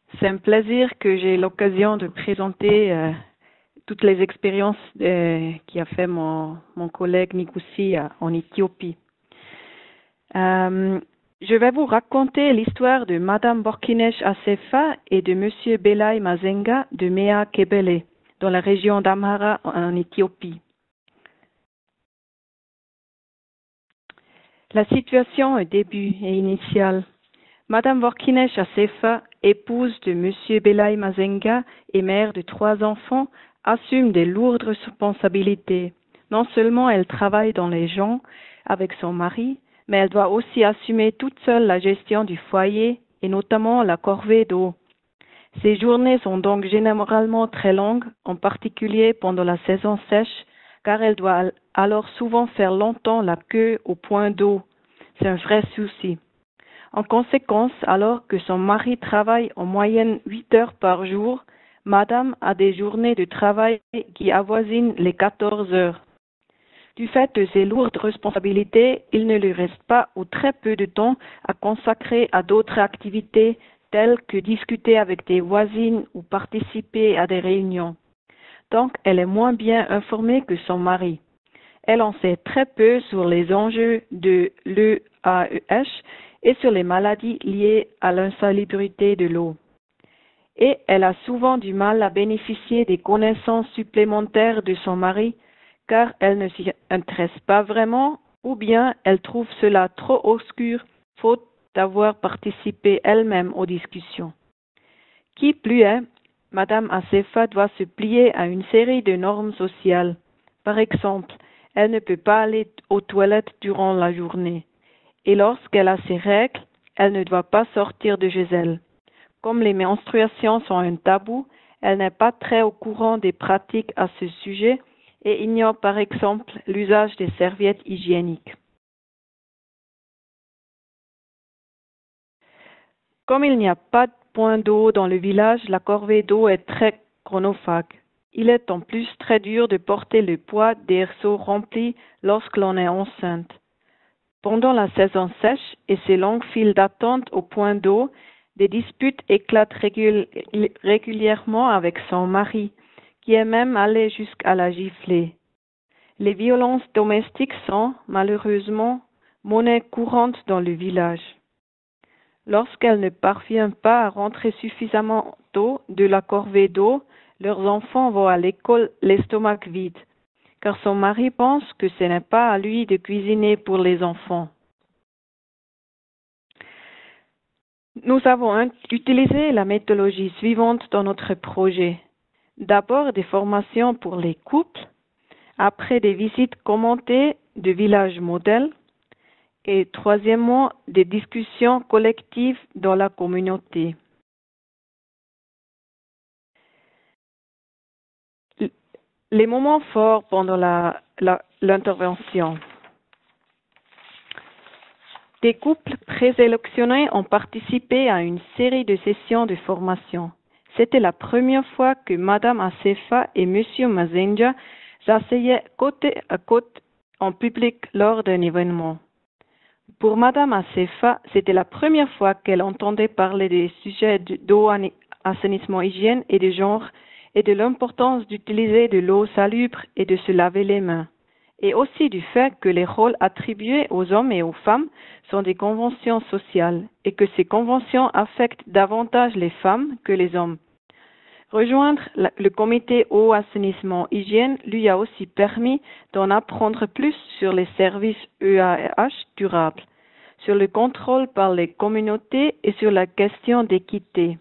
C'est un plaisir que j'ai l'occasion de présenter toutes les expériences qu'a fait mon collègue Nikoussi en Éthiopie. Je vais vous raconter l'histoire de Madame Borkinesh Assefa et de Monsieur Belay Mazenga de Mea Kebele, dans la région d'Amhara en Éthiopie. La situation au début et initiale. Madame Borkinesh Assefa, épouse de Monsieur Belay Mazenga et mère de 3 enfants, assume des lourdes responsabilités. Non seulement elle travaille dans les champs avec son mari, mais elle doit aussi assumer toute seule la gestion du foyer et notamment la corvée d'eau. Ces journées sont donc généralement très longues, en particulier pendant la saison sèche, car elle doit alors souvent faire longtemps la queue au point d'eau. C'est un vrai souci. En conséquence, alors que son mari travaille en moyenne 8 heures par jour, Madame a des journées de travail qui avoisinent les 14 heures. Du fait de ses lourdes responsabilités, il ne lui reste pas ou très peu de temps à consacrer à d'autres activités telles que discuter avec des voisines ou participer à des réunions. Donc, elle est moins bien informée que son mari. Elle en sait très peu sur les enjeux de l'EAEH et sur les maladies liées à l'insalubrité de l'eau. Et elle a souvent du mal à bénéficier des connaissances supplémentaires de son mari, car elle ne s'y intéresse pas vraiment, ou bien elle trouve cela trop obscur, faute d'avoir participé elle-même aux discussions. Qui plus est, Madame Assefa doit se plier à une série de normes sociales. Par exemple, elle ne peut pas aller aux toilettes durant la journée. Et lorsqu'elle a ses règles, elle ne doit pas sortir de chez elle. Comme les menstruations sont un tabou, elle n'est pas très au courant des pratiques à ce sujet et ignore par exemple l'usage des serviettes hygiéniques. Comme il n'y a pas de point d'eau dans le village, la corvée d'eau est très chronophage. Il est en plus très dur de porter le poids des seaux remplis lorsque l'on est enceinte. Pendant la saison sèche et ses longues files d'attente au point d'eau, des disputes éclatent régulièrement avec son mari, qui est même allé jusqu'à la gifler. Les violences domestiques sont, malheureusement, monnaie courante dans le village. Lorsqu'elle ne parvient pas à rentrer suffisamment tôt de la corvée d'eau, leurs enfants vont à l'école l'estomac vide, car son mari pense que ce n'est pas à lui de cuisiner pour les enfants. Nous avons utilisé la méthodologie suivante dans notre projet. D'abord des formations pour les couples, après des visites commentées de villages modèles et troisièmement des discussions collectives dans la communauté. Les moments forts pendant l'intervention. Des couples présélectionnés ont participé à une série de sessions de formation. C'était la première fois que Madame Assefa et Monsieur Mazenga s'asseyaient côte à côte en public lors d'un événement. Pour Madame Assefa, c'était la première fois qu'elle entendait parler des sujets d'eau, assainissement, hygiène et de genre, et de l'importance d'utiliser de l'eau salubre et de se laver les mains, et aussi du fait que les rôles attribués aux hommes et aux femmes sont des conventions sociales, et que ces conventions affectent davantage les femmes que les hommes. Rejoindre le comité eau, assainissement, hygiène lui a aussi permis d'en apprendre plus sur les services EAEH durables, sur le contrôle par les communautés et sur la question d'équité.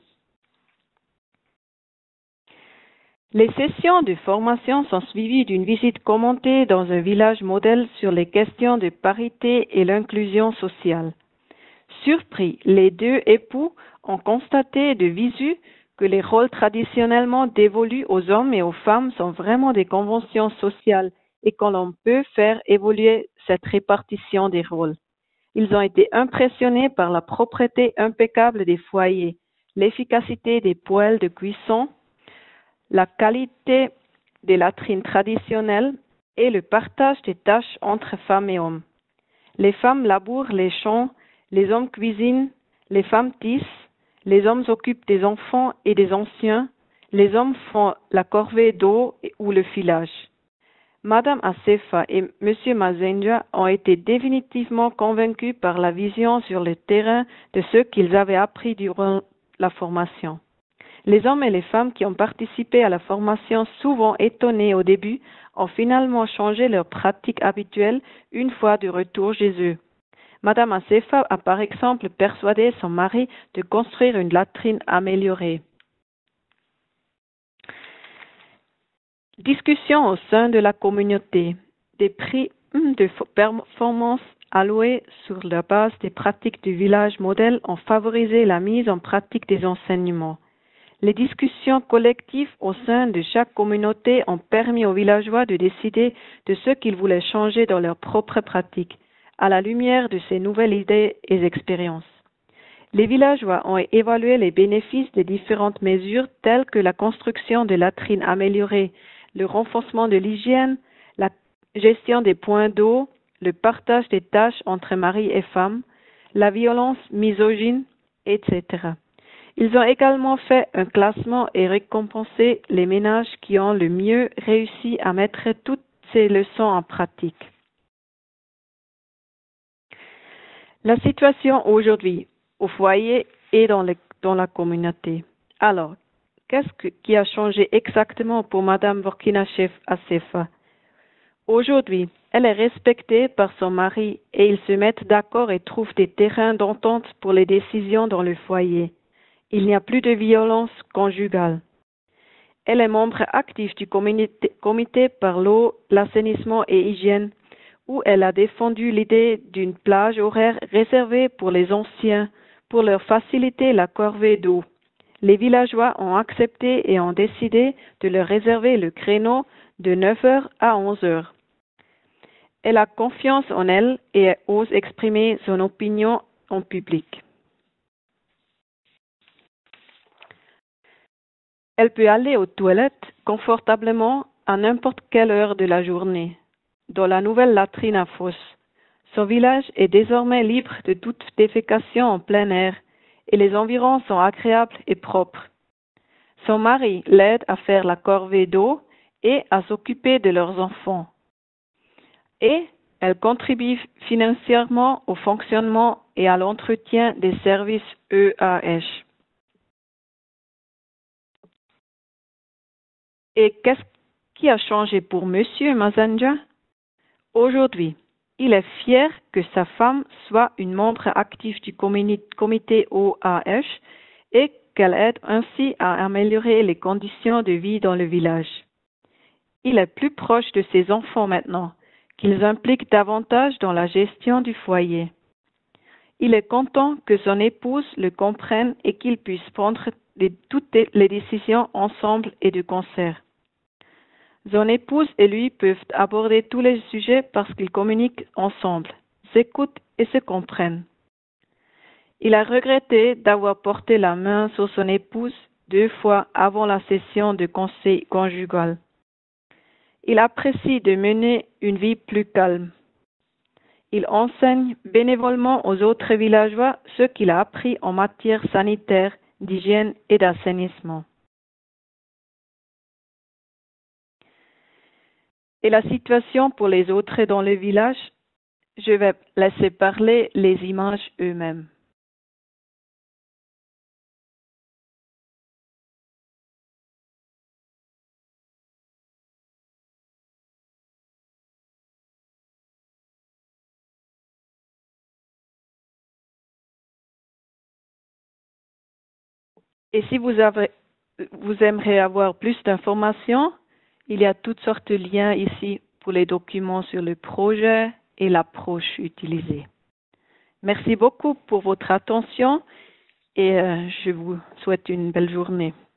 Les sessions de formation sont suivies d'une visite commentée dans un village modèle sur les questions de parité et l'inclusion sociale. Surpris, les 2 époux ont constaté de visu que les rôles traditionnellement dévolus aux hommes et aux femmes sont vraiment des conventions sociales et que l'on peut faire évoluer cette répartition des rôles. Ils ont été impressionnés par la propreté impeccable des foyers, l'efficacité des poêles de cuisson, la qualité des latrines traditionnelles et le partage des tâches entre femmes et hommes. Les femmes labourent les champs, les hommes cuisinent, les femmes tissent, Les hommes s'occupent des enfants et des anciens. Les hommes font la corvée d'eau ou le filage. Madame Assefa et Monsieur Mazenga ont été définitivement convaincus par la vision sur le terrain de ce qu'ils avaient appris durant la formation. Les hommes et les femmes qui ont participé à la formation, souvent étonnés au début, ont finalement changé leurs pratiques habituelles une fois de retour chez eux. Madame Assefa a par exemple persuadé son mari de construire une latrine améliorée. Discussion au sein de la communauté. Des prix de performance alloués sur la base des pratiques du village modèle ont favorisé la mise en pratique des enseignements. Les discussions collectives au sein de chaque communauté ont permis aux villageois de décider de ce qu'ils voulaient changer dans leurs propres pratiques, à la lumière de ces nouvelles idées et expériences. Les villageois ont évalué les bénéfices des différentes mesures telles que la construction de latrines améliorées, le renforcement de l'hygiène, la gestion des points d'eau, le partage des tâches entre mari et femme, la violence misogyne, etc. Ils ont également fait un classement et récompensé les ménages qui ont le mieux réussi à mettre toutes ces leçons en pratique. La situation aujourd'hui au foyer et dans la communauté. Alors, qu'est-ce qui a changé exactement pour Madame Vorkina-Chef Assefa? Aujourd'hui, elle est respectée par son mari et ils se mettent d'accord et trouvent des terrains d'entente pour les décisions dans le foyer. Il n'y a plus de violence conjugale. Elle est membre actif du comité par l'eau, l'assainissement et hygiène, où elle a défendu l'idée d'une plage horaire réservée pour les anciens, pour leur faciliter la corvée d'eau. Les villageois ont accepté et ont décidé de leur réserver le créneau de 9h à 11h. Elle a confiance en elle et ose exprimer son opinion en public. Elle peut aller aux toilettes confortablement à n'importe quelle heure de la journée. Dans la nouvelle latrine à fosse, son village est désormais libre de toute défécation en plein air et les environs sont agréables et propres. Son mari l'aide à faire la corvée d'eau et à s'occuper de leurs enfants. Et elle contribue financièrement au fonctionnement et à l'entretien des services EAH. Et qu'est-ce qui a changé pour Monsieur Mazenga? Aujourd'hui, il est fier que sa femme soit une membre active du comité OAH et qu'elle aide ainsi à améliorer les conditions de vie dans le village. Il est plus proche de ses enfants maintenant, qu'ils impliquent davantage dans la gestion du foyer. Il est content que son épouse le comprenne et qu'ils puissent prendre toutes les décisions ensemble et de concert. Son épouse et lui peuvent aborder tous les sujets parce qu'ils communiquent ensemble, s'écoutent et se comprennent. Il a regretté d'avoir porté la main sur son épouse 2 fois avant la session de conseil conjugal. Il apprécie de mener une vie plus calme. Il enseigne bénévolement aux autres villageois ce qu'il a appris en matière sanitaire, d'hygiène et d'assainissement. Et la situation pour les autres dans le village, je vais laisser parler les images eux-mêmes. Et si vous aimeriez avoir plus d'informations, il y a toutes sortes de liens ici pour les documents sur le projet et l'approche utilisée. Merci beaucoup pour votre attention et je vous souhaite une belle journée.